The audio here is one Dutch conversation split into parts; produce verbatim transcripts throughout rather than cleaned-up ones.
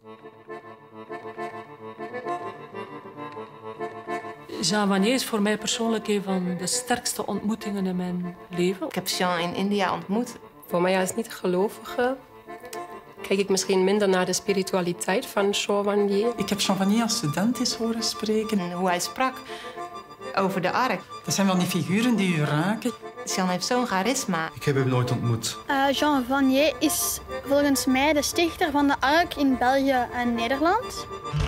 Jean Vanier is voor mij persoonlijk een van de sterkste ontmoetingen in mijn leven. Ik heb Jean in India ontmoet. Voor mij als niet-gelovige kijk ik misschien minder naar de spiritualiteit van Jean Vanier. Ik heb Jean Vanier als student eens horen spreken. En hoe hij sprak over de ark. Dat zijn wel die figuren die u raken. Jean heeft zo'n charisma. Ik heb hem nooit ontmoet. Uh, Jean Vanier is volgens mij de stichter van de ark in België en Nederland.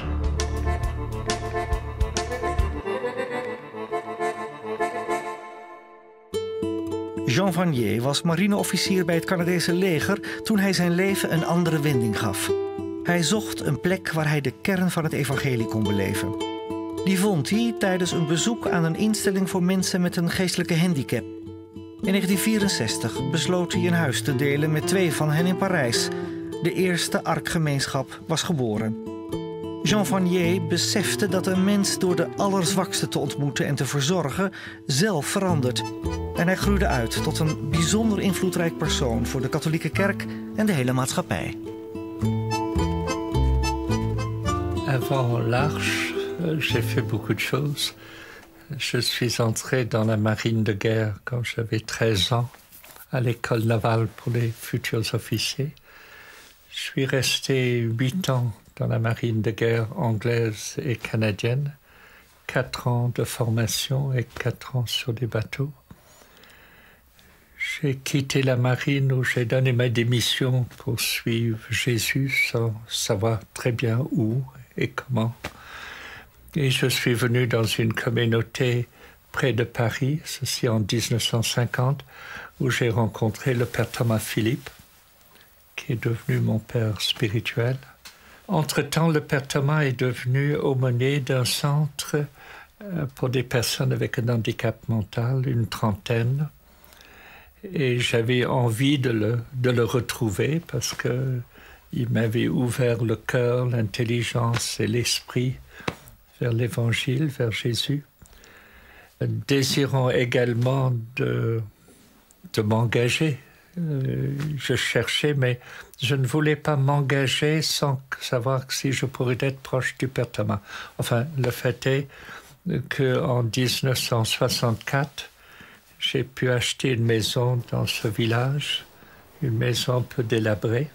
Jean Vanier was marineofficier bij het Canadese leger toen hij zijn leven een andere wending gaf. Hij zocht een plek waar hij de kern van het evangelie kon beleven. Die vond hij tijdens een bezoek aan een instelling voor mensen met een geestelijke handicap. In negentien vierenzestig besloot hij een huis te delen met twee van hen in Parijs. De eerste arkgemeenschap was geboren. Jean Vanier besefte dat een mens door de allerzwakste te ontmoeten en te verzorgen zelf verandert. En hij groeide uit tot een bijzonder invloedrijk persoon voor de katholieke kerk en de hele maatschappij. Avant l'Arche, j'ai fait beaucoup de choses. Je suis entré dans la marine de guerre quand j'avais treize ans, à l'école navale pour les futurs officiers. Je suis resté huit ans dans la marine de guerre anglaise et canadienne, quatre ans de formation et quatre ans sur des bateaux. J'ai quitté la marine où j'ai donné ma démission pour suivre Jésus sans savoir très bien où et comment. Et je suis venu dans une communauté près de Paris, ceci en dix-neuf cent cinquante, où j'ai rencontré le père Thomas Philippe, qui est devenu mon père spirituel. Entre-temps, le père Thomas est devenu aumônier d'un centre pour des personnes avec un handicap mental, une trentaine. Et j'avais envie de le, de le retrouver parce qu'il m'avait ouvert le cœur, l'intelligence et l'esprit vers l'Évangile, vers Jésus. Désirant également de, de m'engager. Euh, je cherchais, mais je ne voulais pas m'engager sans savoir si je pourrais être proche du père Thomas. Enfin, le fait est qu'en dix-neuf cent soixante-quatre, j'ai pu acheter une maison dans ce village, une maison un peu délabrée.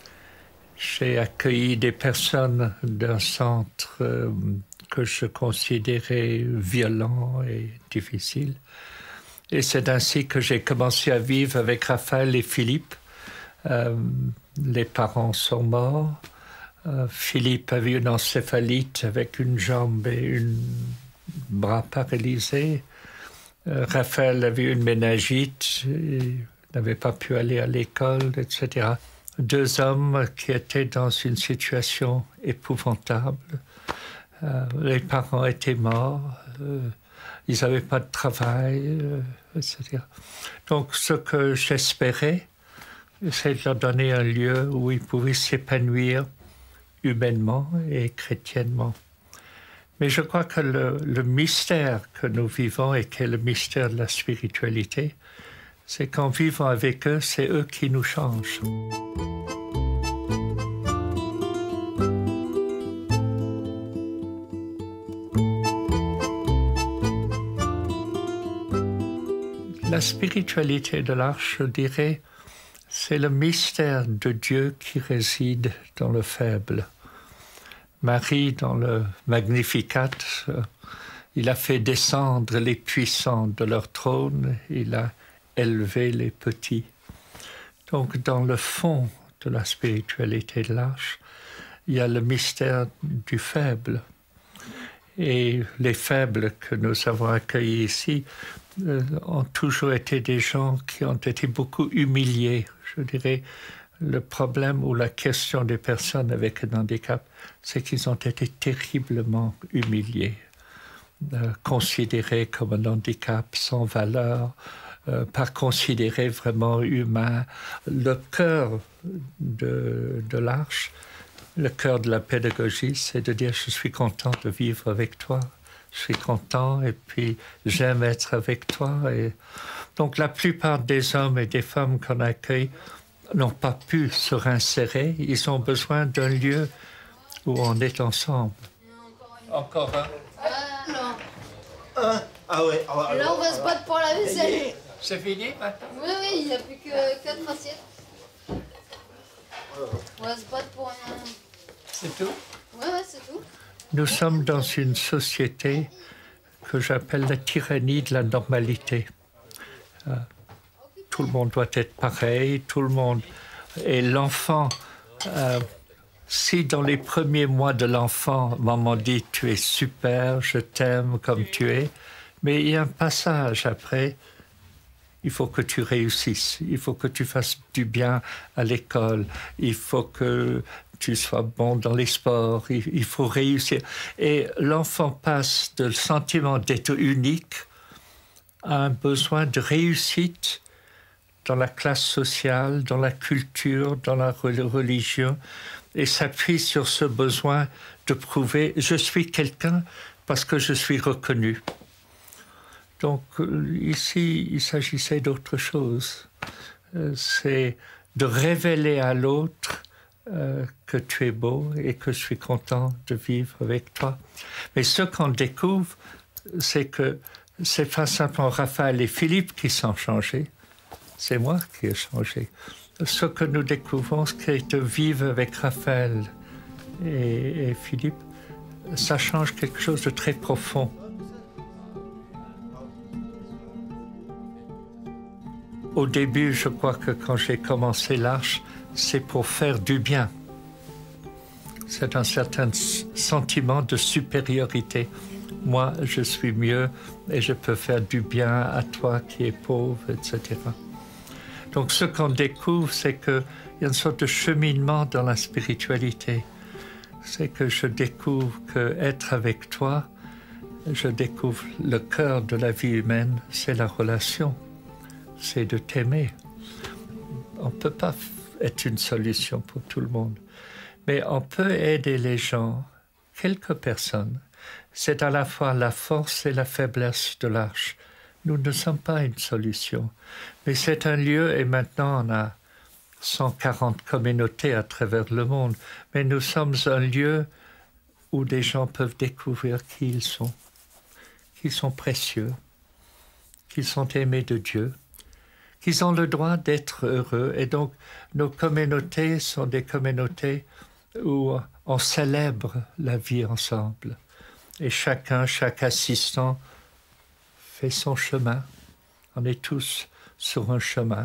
J'ai accueilli des personnes d'un centre euh, que je considérais violent et difficile. Et c'est ainsi que j'ai commencé à vivre avec Raphaël et Philippe. Euh, les parents sont morts. Euh, Philippe avait une encéphalite avec une jambe et un bras paralysés. Euh, Raphaël avait une méningite, il n'avait pas pu aller à l'école, et cetera. Deux hommes qui étaient dans une situation épouvantable. Euh, les parents étaient morts, euh, ils n'avaient pas de travail, euh, et cetera. Donc ce que j'espérais, c'est de leur donner un lieu où ils pouvaient s'épanouir humainement et chrétiennement. Mais je crois que le, le mystère que nous vivons et qui est le mystère de la spiritualité, c'est qu'en vivant avec eux, c'est eux qui nous changent. La spiritualité de l'Arche, je dirais, c'est le mystère de Dieu qui réside dans le faible. Marie, dans le Magnificat, il a fait descendre les puissants de leur trône, il a élevé les petits. Donc, dans le fond de la spiritualité de l'Arche, il y a le mystère du faible. Et les faibles que nous avons accueillis ici euh, ont toujours été des gens qui ont été beaucoup humiliés. Je dirais, le problème ou la question des personnes avec un handicap, c'est qu'ils ont été terriblement humiliés, euh, considérés comme un handicap sans valeur, euh, pas considérés vraiment humains. Le cœur de, de l'Arche, le cœur de la pédagogie, c'est de dire « je suis content de vivre avec toi, je suis content et puis j'aime être avec toi ». Et donc la plupart des hommes et des femmes qu'on accueille n'ont pas pu se réinsérer. Ils ont besoin d'un lieu où on est ensemble. Encore un. Euh, non. Un. Ah ouais. Ah ouais. Et là, on va se battre pour la vaisselle. C'est fini maintenant? Oui, oui, il n'y a plus que quatre assiettes. On va se battre pour un... C'est tout? Oui, oui, c'est tout. Nous sommes dans une société que j'appelle la tyrannie de la normalité. Euh, tout le monde doit être pareil, tout le monde... Et l'enfant, euh, si dans les premiers mois de l'enfant, maman dit « tu es super, je t'aime comme tu es », mais il y a un passage après, il faut que tu réussisses, il faut que tu fasses du bien à l'école, il faut que tu sois bon dans les sports, il, il faut réussir. Et l'enfant passe de le sentiment d'être unique à un besoin de réussite dans la classe sociale, dans la culture, dans la religion, et s'appuie sur ce besoin de prouver « je suis quelqu'un parce que je suis reconnu ». Donc ici, il s'agissait d'autre chose. C'est de révéler à l'autre euh, que tu es beau et que je suis content de vivre avec toi. Mais ce qu'on découvre, c'est que c'est pas simplement Raphaël et Philippe qui sont changés, c'est moi qui ai changé. Ce que nous découvrons, c'est de vivre avec Raphaël et, et Philippe, ça change quelque chose de très profond. Au début, je crois que quand j'ai commencé l'Arche, c'est pour faire du bien. C'est un certain sentiment de supériorité. Moi, je suis mieux et je peux faire du bien à toi qui es pauvre, et cetera. Donc ce qu'on découvre, c'est qu'il y a une sorte de cheminement dans la spiritualité. C'est que je découvre qu'être avec toi, je découvre le cœur de la vie humaine, c'est la relation. C'est de t'aimer. On ne peut pas être une solution pour tout le monde, mais on peut aider les gens, quelques personnes. C'est à la fois la force et la faiblesse de l'Arche. Nous ne sommes pas une solution, mais c'est un lieu, et maintenant on a cent quarante communautés à travers le monde, mais nous sommes un lieu où des gens peuvent découvrir qui ils sont, qu'ils sont précieux, qu'ils sont aimés de Dieu, qu'ils ont le droit d'être heureux. Et donc, nos communautés sont des communautés où on célèbre la vie ensemble. Et chacun, chaque assistant fait son chemin. On est tous sur un chemin.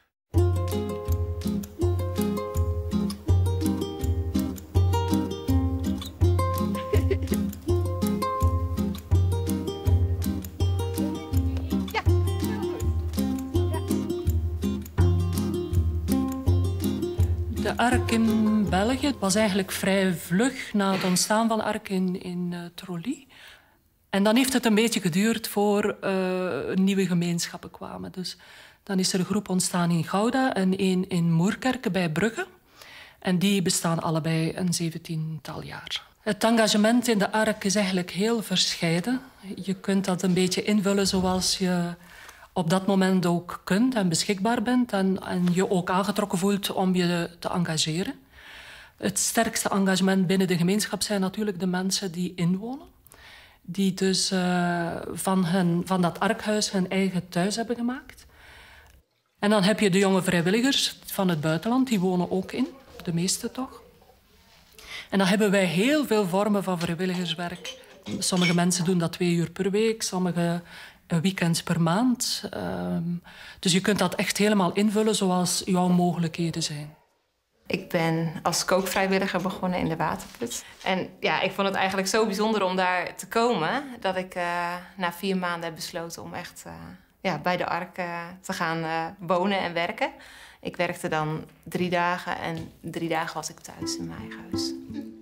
De Ark in België was eigenlijk vrij vlug na het ontstaan van Ark in, in uh, Trolly. En dan heeft het een beetje geduurd voor uh, nieuwe gemeenschappen kwamen. Dus dan is er een groep ontstaan in Gouda en één in Moerkerke bij Brugge. En die bestaan allebei een zeventiental jaar. Het engagement in de Ark is eigenlijk heel verscheiden. Je kunt dat een beetje invullen zoals je op dat moment ook kunt en beschikbaar bent en, en je ook aangetrokken voelt om je te engageren. Het sterkste engagement binnen de gemeenschap zijn natuurlijk de mensen die inwonen. Die dus uh, van, hun, van dat arkhuis hun eigen thuis hebben gemaakt. En dan heb je de jonge vrijwilligers van het buitenland, die wonen ook in, de meeste toch. En dan hebben wij heel veel vormen van vrijwilligerswerk. Sommige mensen doen dat twee uur per week, sommige een weekend per maand. Um, dus je kunt dat echt helemaal invullen zoals jouw mogelijkheden zijn. Ik ben als kookvrijwilliger begonnen in de Waterput. En ja, ik vond het eigenlijk zo bijzonder om daar te komen, dat ik uh, na vier maanden heb besloten om echt uh, ja, bij de Ark uh, te gaan uh, wonen en werken. Ik werkte dan drie dagen en drie dagen was ik thuis in mijn eigen huis.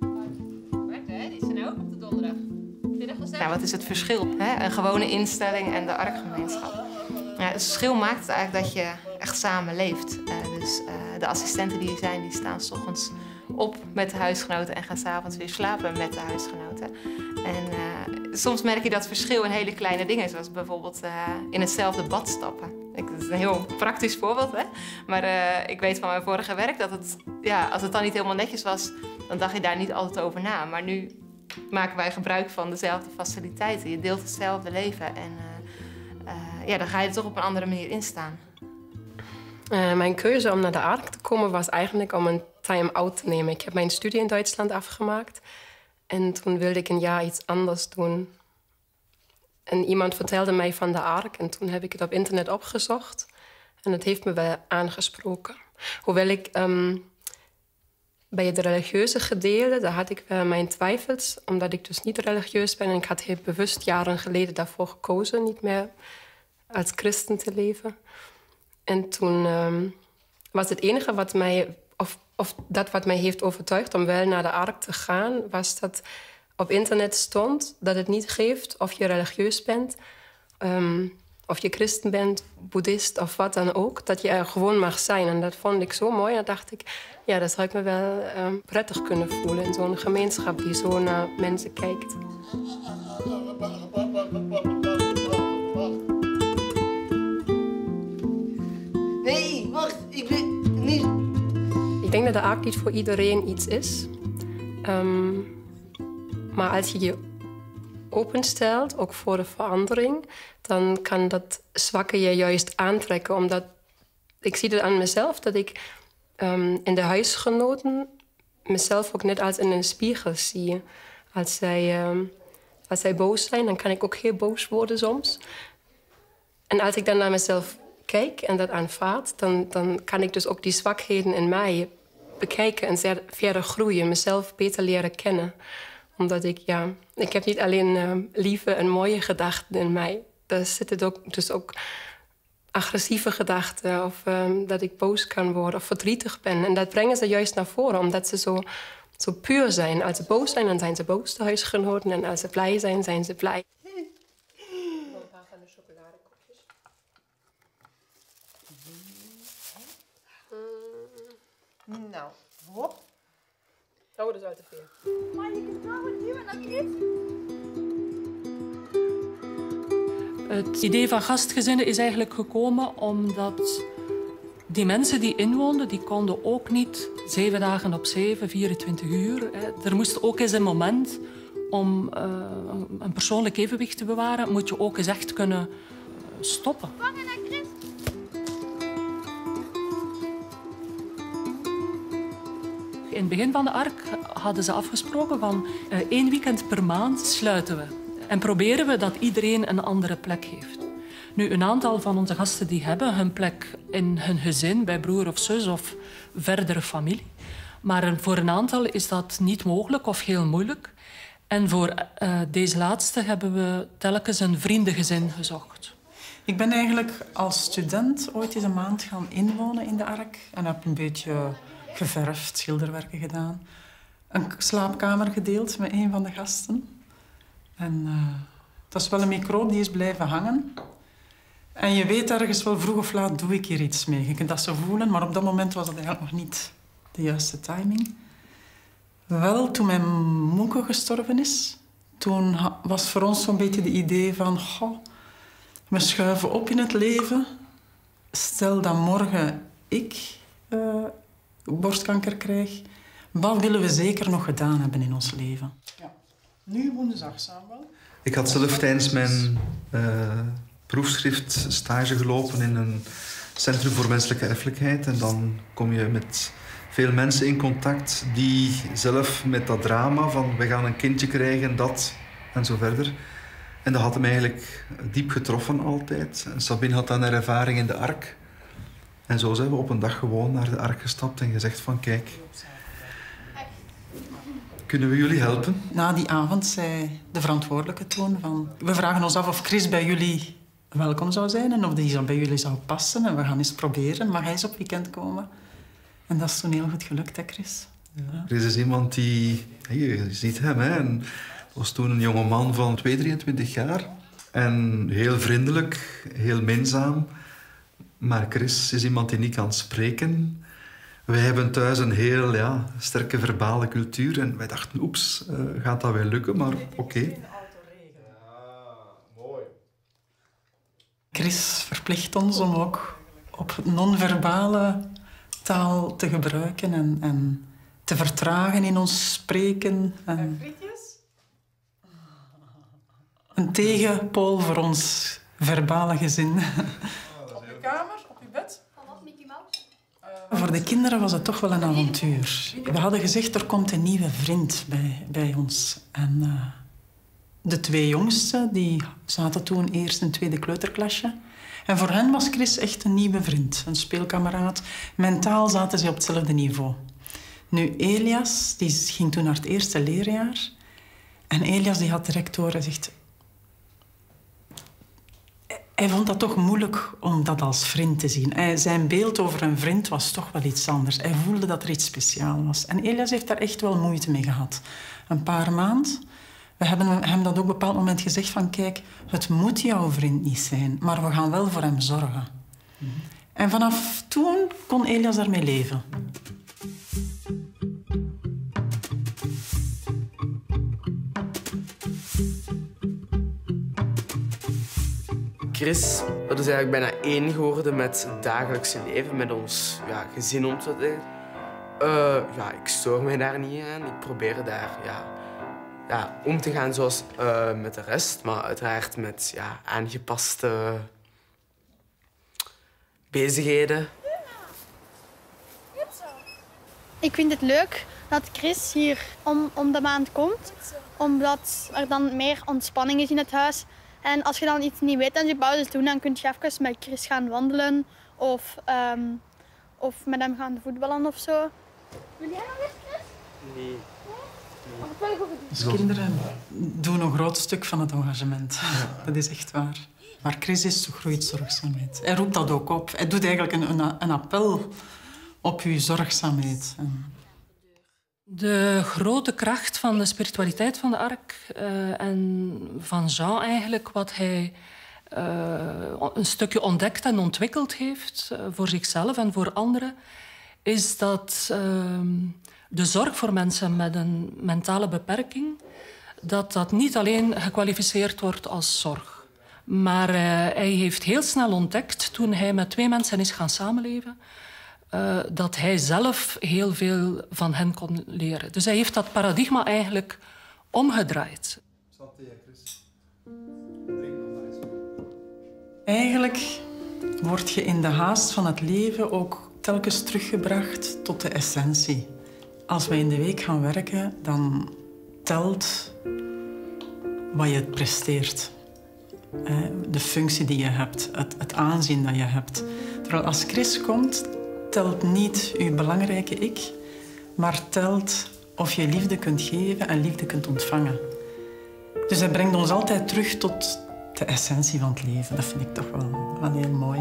Hè? Die zijn ook op de donderdag. Nou, wat is het verschil? Hè? Een gewone instelling en de Arkgemeenschap. Ja, het verschil maakt het eigenlijk dat je echt samen leeft. Uh, dus uh, de assistenten die er zijn, die staan 's ochtends op met de huisgenoten en gaan 's avonds weer slapen met de huisgenoten. En uh, soms merk je dat verschil in hele kleine dingen, zoals bijvoorbeeld uh, in hetzelfde bad stappen. Ik, dat is een heel praktisch voorbeeld, hè? Maar uh, ik weet van mijn vorige werk dat het, ja, als het dan niet helemaal netjes was, dan dacht je daar niet altijd over na. Maar nu maken wij gebruik van dezelfde faciliteiten. Je deelt hetzelfde leven en uh, uh, ja, dan ga je er toch op een andere manier in staan. Uh, mijn keuze om naar de Ark te komen was eigenlijk om een time-out te nemen. Ik heb mijn studie in Duitsland afgemaakt en toen wilde ik een jaar iets anders doen. En iemand vertelde mij van de Ark en toen heb ik het op internet opgezocht. En het heeft me wel aangesproken. Hoewel ik um, bij het religieuze gedeelte, daar had ik wel mijn twijfels. Omdat ik dus niet religieus ben. En ik had heel bewust jaren geleden daarvoor gekozen niet meer als christen te leven. En toen um, was het enige wat mij, of, of dat wat mij heeft overtuigd om wel naar de Ark te gaan, was dat op internet stond dat het niet geeft of je religieus bent, um, of je christen bent, boeddhist of wat dan ook, dat je er gewoon mag zijn. En dat vond ik zo mooi. En dacht ik, ja, dat zou ik me wel um, prettig kunnen voelen in zo'n gemeenschap die zo naar mensen kijkt. Nee, wacht, ik ben niet... Ik denk dat de Ark niet voor iedereen iets is. Um, maar als je je openstelt, ook voor de verandering, dan kan dat zwakke je juist aantrekken. Omdat ik zie het aan mezelf, dat ik um, in de huisgenoten mezelf ook net als in een spiegel zie. Als zij, um, als zij boos zijn, dan kan ik ook heel boos worden soms. En als ik dan naar mezelf kijk en dat aanvaard, dan, dan kan ik dus ook die zwakheden in mij bekijken en verder groeien, mezelf beter leren kennen. Omdat ik, ja, ik heb niet alleen uh, lieve en mooie gedachten in mij. Daar zitten ook, dus ook agressieve gedachten of um, dat ik boos kan worden of verdrietig ben. En dat brengen ze juist naar voren, omdat ze zo, zo puur zijn. Als ze boos zijn, dan zijn ze boos, de huisgenoten. En als ze blij zijn, zijn ze blij. Een paar van de chocoladekopjes. Nou, hop. Oh, dat is al te veel. Maar je kunt wel wat duwen naar Chris. Het idee van gastgezinnen is eigenlijk gekomen omdat die mensen die inwoonden, die konden ook niet zeven dagen op zeven, vierentwintig uur. Hè. Er moest ook eens een moment om uh, een persoonlijk evenwicht te bewaren, moet je ook eens echt kunnen stoppen. Vangen naar Chris. In het begin van de Ark hadden ze afgesproken van uh, één weekend per maand sluiten we. En proberen we dat iedereen een andere plek heeft. Nu, een aantal van onze gasten die hebben hun plek in hun gezin, bij broer of zus of verdere familie. Maar voor een aantal is dat niet mogelijk of heel moeilijk. En voor uh, deze laatste hebben we telkens een vriendengezin gezocht. Ik ben eigenlijk als student ooit eens een maand gaan inwonen in de Ark. En heb een beetje geverfd, schilderwerken gedaan. Een slaapkamer gedeeld met een van de gasten. En uh, dat is wel een microbe die is blijven hangen. En je weet ergens wel, vroeg of laat doe ik hier iets mee. Je kunt dat zo voelen, maar op dat moment was dat eigenlijk nog niet de juiste timing. Wel, toen mijn moeke gestorven is, toen was voor ons zo'n beetje het idee van... Goh, we schuiven op in het leven. Stel dat morgen ik uh, borstkanker krijg. Wat willen we zeker nog gedaan hebben in ons leven? Ja. Nu woensdag wel. Ik had zelf tijdens mijn uh, proefschrift stage gelopen in een centrum voor menselijke erfelijkheid. En dan kom je met veel mensen in contact die zelf met dat drama van we gaan een kindje krijgen, dat en zo verder. En dat had hem eigenlijk diep getroffen altijd. En Sabine had dan haar ervaring in de Ark. En zo zijn we op een dag gewoon naar de Ark gestapt en gezegd van kijk, kunnen we jullie helpen? Na die avond zei de verantwoordelijke toen van... We vragen ons af of Chris bij jullie welkom zou zijn en of die bij jullie zou passen. En we gaan eens proberen. Mag hij eens op weekend komen? En dat is toen heel goed gelukt, hè, Chris? Ja. Chris is iemand die... Je ziet hem, hè. En was toen een jonge man van twee, drieëntwintig jaar. En heel vriendelijk, heel minzaam. Maar Chris is iemand die niet kan spreken... Wij hebben thuis een heel ja, sterke verbale cultuur. En wij dachten, oeps, uh, gaat dat wel lukken? Maar oké. Okay. Chris verplicht ons om ook op non-verbale taal te gebruiken. En, en te vertragen in ons spreken. En een tegenpool voor ons verbale gezin. Op je kamer, op je bed? Voor de kinderen was het toch wel een avontuur. We hadden gezegd, er komt een nieuwe vriend bij, bij ons. En uh, de twee jongsten die zaten toen eerst in het tweede kleuterklasje. En voor hen was Chris echt een nieuwe vriend, een speelkameraad. Mentaal zaten ze op hetzelfde niveau. Nu, Elias die ging toen naar het eerste leerjaar. En Elias die had direct door en zegt... Hij vond dat toch moeilijk om dat als vriend te zien. Hij, zijn beeld over een vriend was toch wel iets anders. Hij voelde dat er iets speciaals was. En Elias heeft daar echt wel moeite mee gehad. Een paar maanden. We hebben hem dat ook op een bepaald moment gezegd van... Kijk, het moet jouw vriend niet zijn, maar we gaan wel voor hem zorgen. Mm-hmm. En vanaf toen kon Elias daarmee leven. Chris, dat is eigenlijk bijna één geworden met het dagelijkse leven, met ons ja, gezin om te doen. Uh, ja, ik stoor mij daar niet aan. Ik probeer daar ja, ja, om te gaan zoals uh, met de rest, maar uiteraard met ja, aangepaste bezigheden. Ik vind het leuk dat Chris hier om, om de maand komt, omdat er dan meer ontspanning is in het huis. En als je dan iets niet weet en je pauzes doen, dan kun je even met Chris gaan wandelen of, um, of met hem gaan voetballen of zo. Wil jij nog eens, Chris? Nee. Dus kinderen doen een groot stuk van het engagement. Ja. Dat is echt waar. Maar Chris is zo groeit zorgzaamheid. Hij roept dat ook op. Hij doet eigenlijk een, een, een appel op uw zorgzaamheid. De grote kracht van de spiritualiteit van de Ark uh, en van Jean eigenlijk, wat hij uh, een stukje ontdekt en ontwikkeld heeft uh, voor zichzelf en voor anderen, is dat uh, de zorg voor mensen met een mentale beperking, dat dat niet alleen gekwalificeerd wordt als zorg. Maar uh, hij heeft heel snel ontdekt, toen hij met twee mensen is gaan samenleven, Uh, dat hij zelf heel veel van hen kon leren. Dus hij heeft dat paradigma eigenlijk omgedraaid. Eigenlijk word je in de haast van het leven ook telkens teruggebracht tot de essentie. Als we in de week gaan werken, dan telt wat je presteert. De functie die je hebt, het, het aanzien dat je hebt. Terwijl als Chris komt, telt niet uw belangrijke ik, maar telt of je liefde kunt geven en liefde kunt ontvangen. Dus hij brengt ons altijd terug tot de essentie van het leven. Dat vind ik toch wel, wel heel mooi.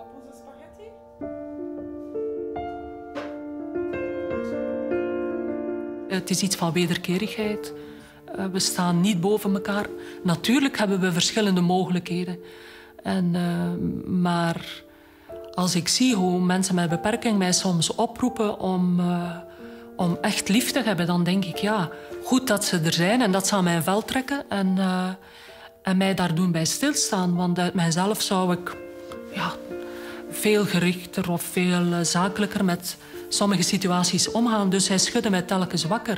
Het is iets van wederkerigheid. We staan niet boven elkaar. Natuurlijk hebben we verschillende mogelijkheden. En, uh, maar als ik zie hoe mensen met beperking mij soms oproepen om, uh, om echt lief te hebben, dan denk ik, ja, goed dat ze er zijn en dat ze aan mijn vel trekken en, uh, en mij daar doen bij stilstaan. Want uit mijzelf zou ik ja, veel gerichter of veel uh, zakelijker met sommige situaties omgaan. Dus hij schudde mij telkens wakker.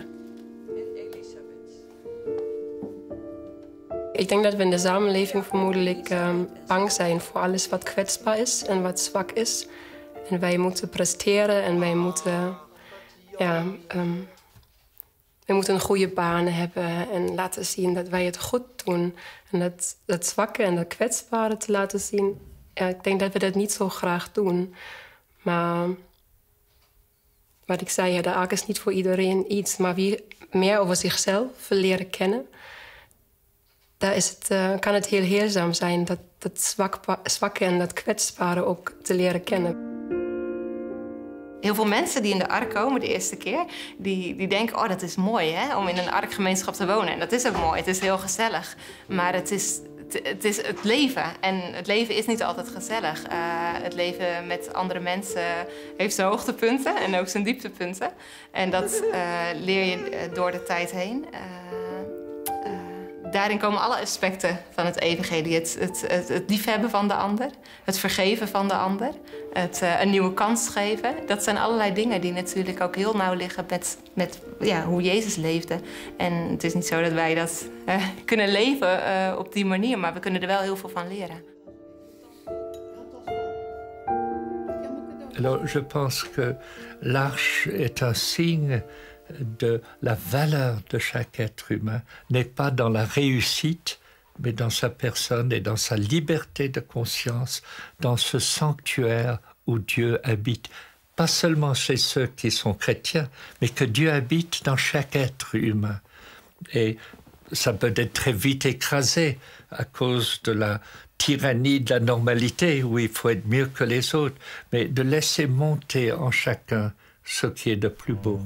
Ik denk dat we in de samenleving vermoedelijk um, bang zijn voor alles wat kwetsbaar is en wat zwak is. En wij moeten presteren en wij moeten, ja, um, wij moeten een goede baan hebben en laten zien dat wij het goed doen. En dat, dat zwakke en dat kwetsbare te laten zien, ja, ik denk dat we dat niet zo graag doen. Maar wat ik zei, ja, de Ark is niet voor iedereen iets. Maar wie meer over zichzelf wil leren kennen, daar is het, uh, kan het heel heelzaam zijn dat, dat zwak, zwakke en dat kwetsbare ook te leren kennen. Heel veel mensen die in de Ark komen de eerste keer, die, die denken, oh, dat is mooi hè, om in een Arkgemeenschap te wonen. En dat is ook mooi, het is heel gezellig. Maar het is het, het, is het leven. En het leven is niet altijd gezellig. Uh, het leven met andere mensen heeft zijn hoogtepunten en ook zijn dieptepunten. En dat uh, leer je door de tijd heen. Uh, Daarin komen alle aspecten van het evangelie. Het, het, het, het liefhebben van de ander, het vergeven van de ander, het uh, een nieuwe kans geven. Dat zijn allerlei dingen die natuurlijk ook heel nauw liggen met, met ja, hoe Jezus leefde. En het is niet zo dat wij dat uh, kunnen leven uh, op die manier, maar we kunnen er wel heel veel van leren. Alors, je pense que l'arche est un signe de la valeur de chaque être humain, n'est pas dans la réussite, mais dans sa personne et dans sa liberté de conscience, dans ce sanctuaire où Dieu habite. Pas seulement chez ceux qui sont chrétiens, mais que Dieu habite dans chaque être humain. Et ça peut être très vite écrasé à cause de la tyrannie de la normalité, où il faut être mieux que les autres, mais de laisser monter en chacun ce qui est de plus beau.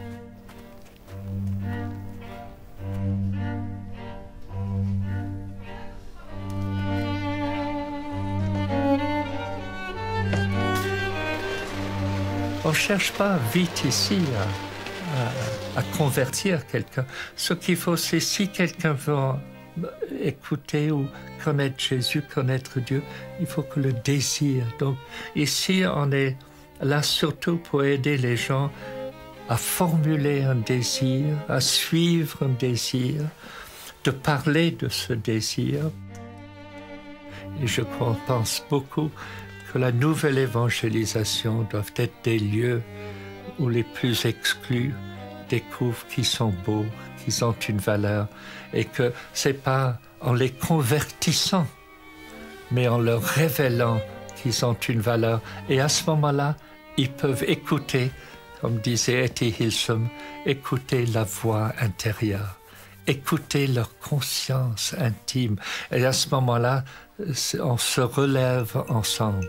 On ne cherche pas vite ici à, à, à convertir quelqu'un. Ce qu'il faut, c'est si quelqu'un veut écouter ou connaître Jésus, connaître Dieu, il faut que le désir. Donc ici, on est là surtout pour aider les gens à formuler un désir, à suivre un désir, de parler de ce désir. Et je pense beaucoup que la nouvelle évangélisation doit être des lieux où les plus exclus découvrent qu'ils sont beaux, qu'ils ont une valeur, et que ce n'est pas en les convertissant, mais en leur révélant qu'ils ont une valeur. Et à ce moment-là, ils peuvent écouter, comme disait Etty Hillesum, écouter la voix intérieure, écouter leur conscience intime. Et à ce moment-là, on se relève ensemble.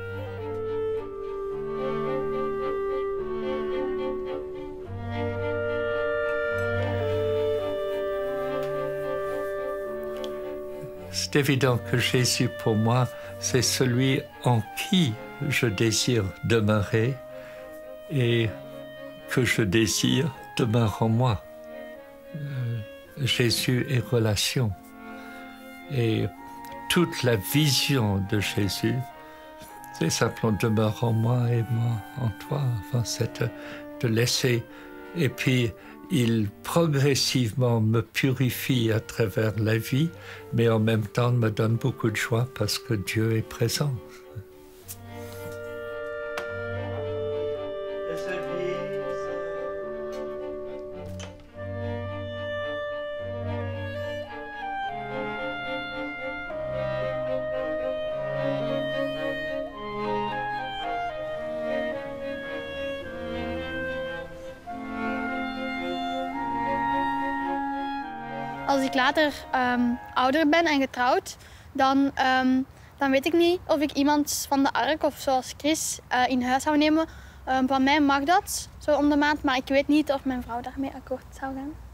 C'est évident que Jésus, pour moi, c'est celui en qui je désire demeurer et que je désire demeure en moi. Euh, Jésus est relation. Et toute la vision de Jésus, c'est simplement demeure en moi et moi en toi. Enfin, c'est de, de laisser. Et puis, il progressivement me purifie à travers la vie, mais en même temps me donne beaucoup de joie parce que Dieu est présent. Als ik later um, ouder ben en getrouwd, dan, um, dan weet ik niet of ik iemand van de ark of zoals Chris uh, in huis zou nemen. Um, van mij mag dat, zo om de maand, maar ik weet niet of mijn vrouw daarmee akkoord zou gaan.